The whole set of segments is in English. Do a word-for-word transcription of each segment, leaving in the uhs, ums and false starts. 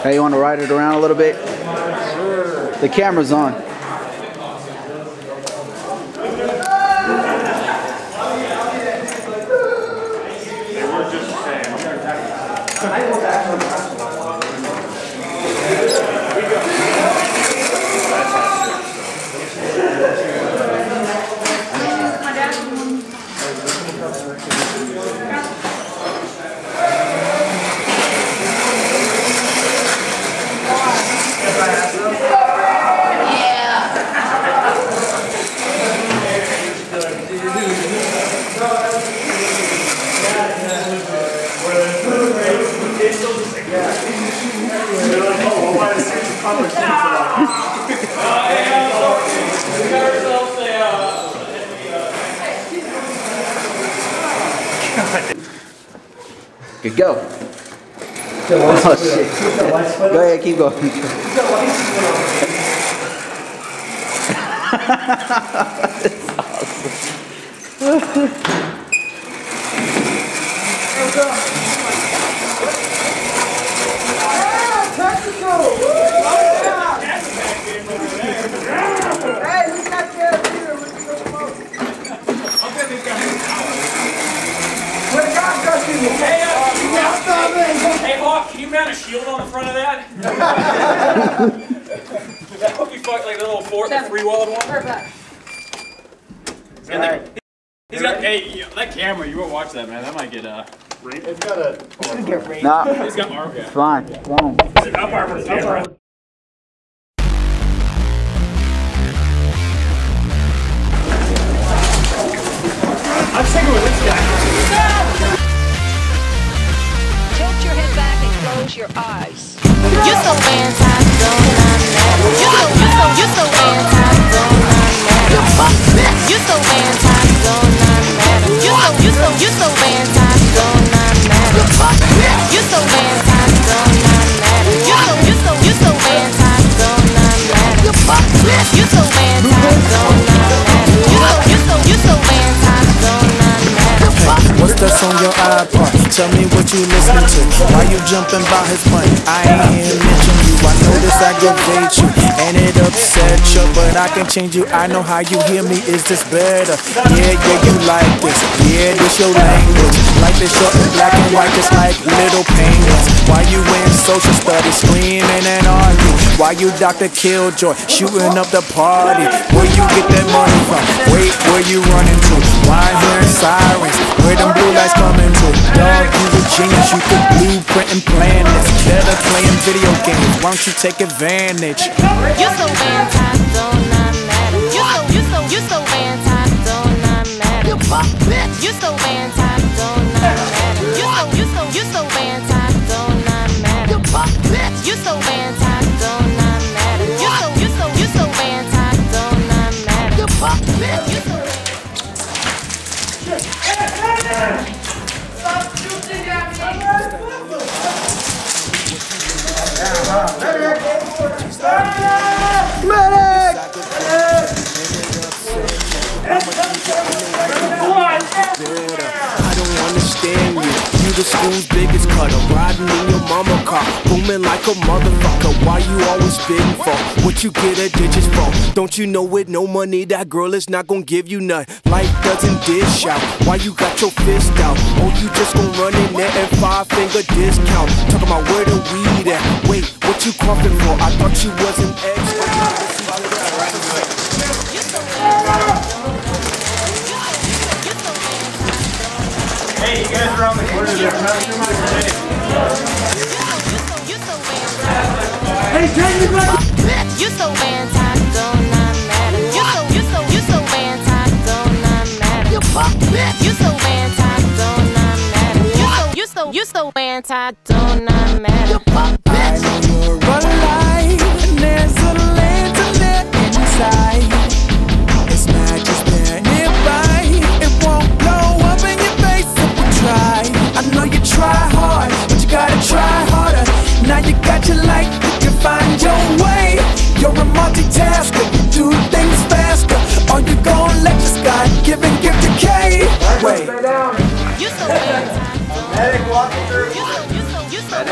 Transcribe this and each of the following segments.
Hey, you want to ride it around a little bit? The camera's on. Good, go. Oh, shit. Go ahead, keep going. That's awesome. Hey, who's got there here? Hey, Hawk, can you mount a shield on the front of that? That would be fucked like the little four, the three-walled one. Perfect. And the, he's got, hey, that camera, you won't watch that, man. That might get, uh... It's got a... Nah, He's got armor. it's fine. It's fine. Up armor, up armor. I'm sticking with this guy. Tilt your head back and close your eyes. You're so anti, don't matter. You're so, you're so, you're so anti, don't matter. You're so anti, don't matter. You're so, you're so, you're so anti, don't matter. You're so anti, don't matter. You're so, you're so, you're so anti, don't matter. You're so anti, don't matter. You're so, you're so, you're so anti, don't matter. What's that on your iPod? Tell me what you listening to. Why you jumping by his money? I ain't here mention you. I know this aggravate you and it upset you, but I can change you. I know how you hear me. Is this better? Yeah, yeah, you like this. Yeah, this your language. Like this short and black and white, just like little penguins. Why you in social studies screaming and arguing? Why you Doctor Killjoy shooting up the party? Where you get that money from? Wait, where you running to? Why hearing sirens? Where them blue lights coming to? Dog, you a genius, you could blueprint and plan this. Better playing video games, why don't you take advantage? You're so anti, don't matter. You're so, you're so, you're so anti, don't matter. You're so anti, don't matter. You're so, you're so, you're so anti, don't matter. You're so anti, don't matter. You're so, you're so, you're so anti, don't matter. You're so Stop shooting at me! Medic! I don't understand you. You the school's biggest cutter, riding in your mama car, booming like a motherfucker. Why you always bidding for what you get at ditches for? Don't you know with no money that girl is not gonna give you none? Life doesn't dish out. Why you got your fist out? Oh, you just gon' run in there and five finger discount. Talking about where the weed at? Wait, what you coughing for? I thought you was an ex. Hey, you guys are on the corner there. Hey, turn your back! You're so anti, don't matter. You're so, you're so, you're so anti, don't matter. You're so anti, don't matter. You're so, you're so, you're so anti, don't matter. I know you're alive, and there's a land to live inside. It's not just there nearby. It won't blow up in your face if we try. I know you try hard, but you gotta try harder. Now you got your light, you can find your way. You're a multitasker, you do things faster. Or you gon' let your God-given gift decay. Wait. You're so anti. Medic, walk through. You're so, you're so, you're so so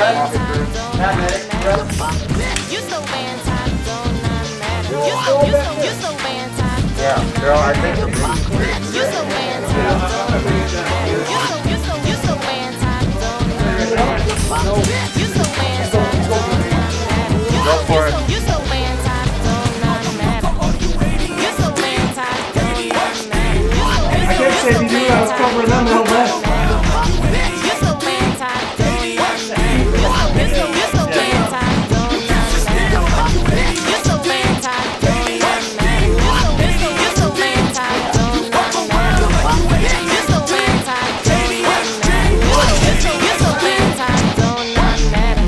anti, don't not matter. You so, you so, you so anti. Yeah, girl, I think You so anti, don't not matter. You so, you so, you so anti, don't not matter. You so anti, don't not matter. Go for it. You so anti, don't not matter. You so anti, don't not matter. I can't say if you do, I was covering them a little bit. You so anti, don't not matter. You so, you so, you so anti, don't not matter. You so anti, don't not matter. You so, you so, you so anti, don't not matter. You so anti, don't not matter. You so, you so anti, don't not matter.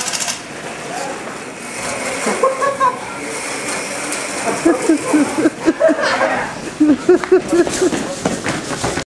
Ha ha ha.